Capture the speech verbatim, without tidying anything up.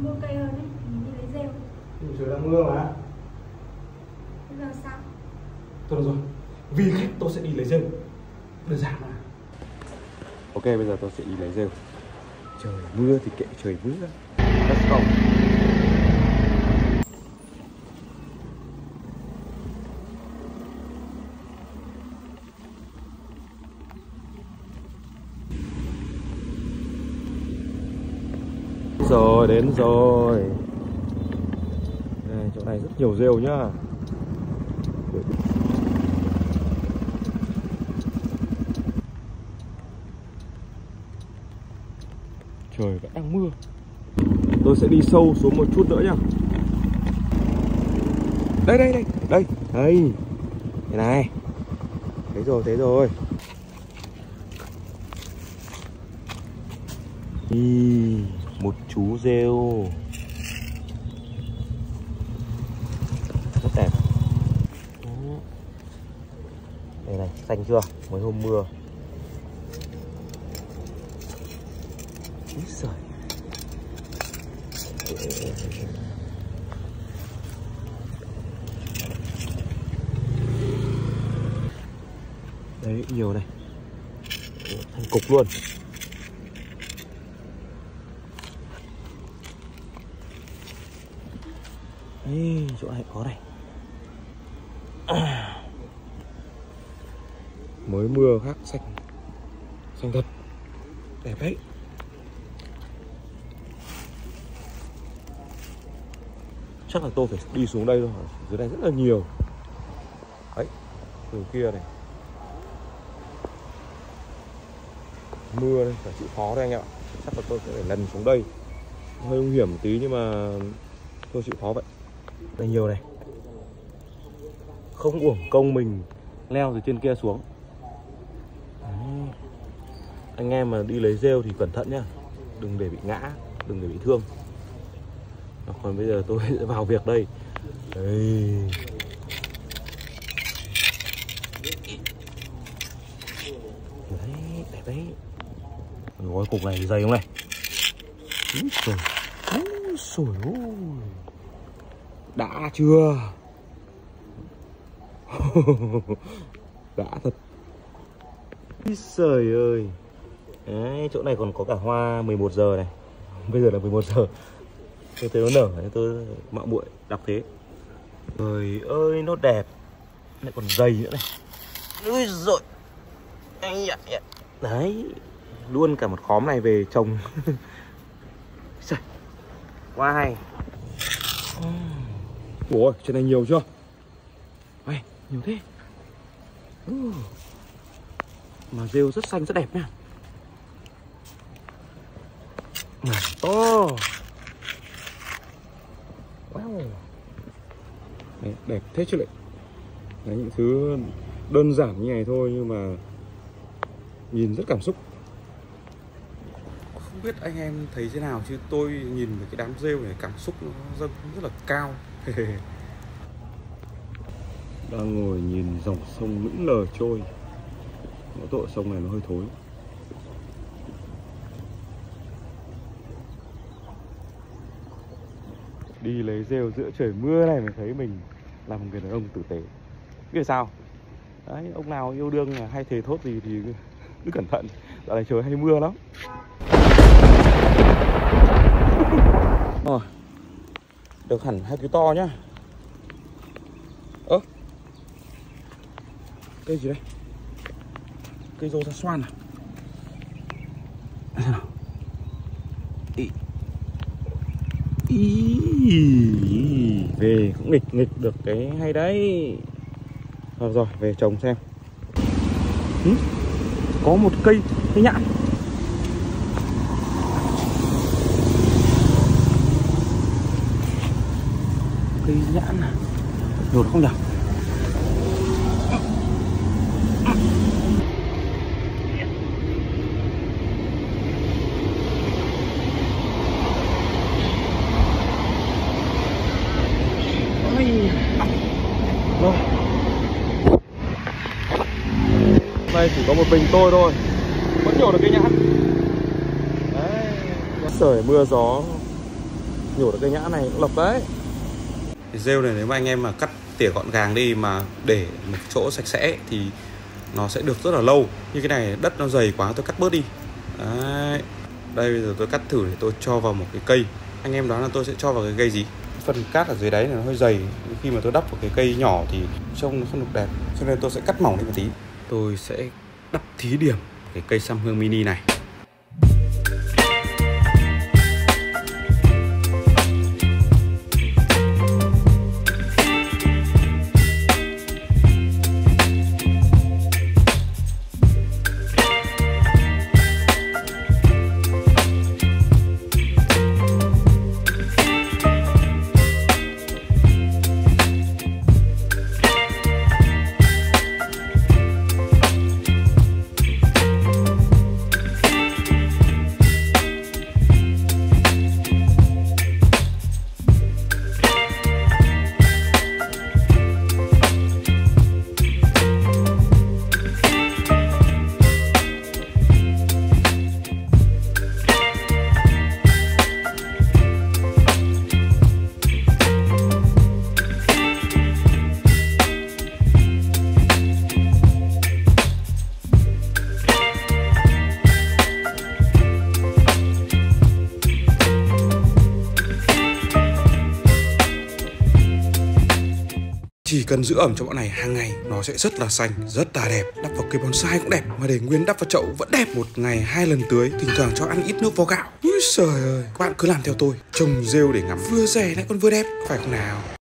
mua cây hơn đấy, mình đi lấy rêu. Trời đang mưa mà. Bây giờ sao? Thôi được rồi, vì khách tôi sẽ đi lấy rêu. Đơn giản mà. Ok, bây giờ tôi sẽ đi lấy rêu. Trời mưa thì kệ trời mưa. Let's go. Rồi, đến rồi. Đây, chỗ này rất nhiều rêu nhá. Trời vẫn đang mưa. Tôi sẽ đi sâu xuống một chút nữa nhá. Đây đây đây, đây, đây. Thế này. Thấy rồi, thấy rồi. Ý, một chú rêu rất đẹp. Đây này, xanh chưa? Mới hôm mưa. Úi giời. Đấy, nhiều này. Thành cục luôn. Ê, chỗ này có này. À. Mới mưa khác xanh. Xanh thật. Đẹp đấy. Chắc là tôi phải đi xuống đây thôi. Dưới này rất là nhiều. Đấy, từ kia này. Mưa đây, phải chịu khó đây anh ạ. Chắc là tôi sẽ phải lần xuống đây. Hơi nguy hiểm một tí nhưng mà tôi chịu khó vậy. Đây nhiều này. Không uổng công mình leo từ trên kia xuống. Đấy. Anh em mà đi lấy rêu thì cẩn thận nhá. Đừng để bị ngã, đừng để bị thương. Còn bây giờ tôi sẽ vào việc đây. Đây. Đấy, đẹp đấy. Gói cục này dày không này? Úi trời. Úi trời ơi. Đã chưa? Đã thật. Úi trời ơi. Đấy, chỗ này còn có cả hoa mười một giờ này. Bây giờ là mười một giờ. Tôi thấy nó nở, tôi mạo muội đọc thế. Trời ơi, nó đẹp. Lại còn dày nữa này. Ui dồi. Đấy. Luôn cả một khóm này về trồng. Trời. Quá hay. Ủa, trên này nhiều chưa? Ê, nhiều thế. Mà rêu rất xanh, rất đẹp nha. Mà to. Wow. Đấy, đẹp thế chứ lại. Đấy, những thứ đơn giản như này thôi nhưng mà nhìn rất cảm xúc. Không biết anh em thấy thế nào chứ tôi nhìn về cái đám rêu này cảm xúc nó dâng rất là cao. Đang ngồi nhìn dòng sông lững lờ trôi. Mỗi tội sông này nó hơi thối. Đi lấy rêu giữa trời mưa này mới thấy mình là một người đàn ông tử tế. Biết sao? Đấy, ông nào yêu đương hay thề thốt gì thì cứ cẩn thận. Dạo này trời hay mưa lắm. Rồi. Được hẳn hai cái to nhá. Ơ. Cây gì đây? Cây rô sa xoan à? Đây nào. Ý. Ý. Về cũng nghịch nghịch được cái hay đấy. Rồi rồi, về trồng xem. Ừ? Có một cây cây nhãn. Cây nhãn à? Được không nhỉ? Rồi. Đây chỉ có một mình tôi thôi. Vẫn nhổ được cây nhãn. Đấy. Sởi mưa gió nhổ được cây nhãn này cũng lộc đấy. Cái rêu này nếu mà anh em mà cắt tỉa gọn gàng đi mà để một chỗ sạch sẽ thì nó sẽ được rất là lâu. Như cái này đất nó dày quá tôi cắt bớt đi. Đấy. Đây bây giờ tôi cắt thử để tôi cho vào một cái cây. Anh em đoán là tôi sẽ cho vào cái cây gì? Phần cát ở dưới đáy này nó hơi dày, khi mà tôi đắp vào cái cây nhỏ thì trông nó không được đẹp, cho nên tôi sẽ cắt mỏng đi một tí. Tôi sẽ đắp thí điểm cái cây săm hương mini này. Chỉ cần giữ ẩm cho bọn này hàng ngày nó sẽ rất là xanh, rất là đẹp. Đắp vào cây bonsai cũng đẹp, mà để nguyên đắp vào chậu vẫn đẹp. Một ngày hai lần tưới, thỉnh thoảng cho ăn ít nước vo gạo. Úi trời ơi, các bạn cứ làm theo tôi. Trồng rêu để ngắm vừa rẻ lại còn vừa đẹp, phải không nào?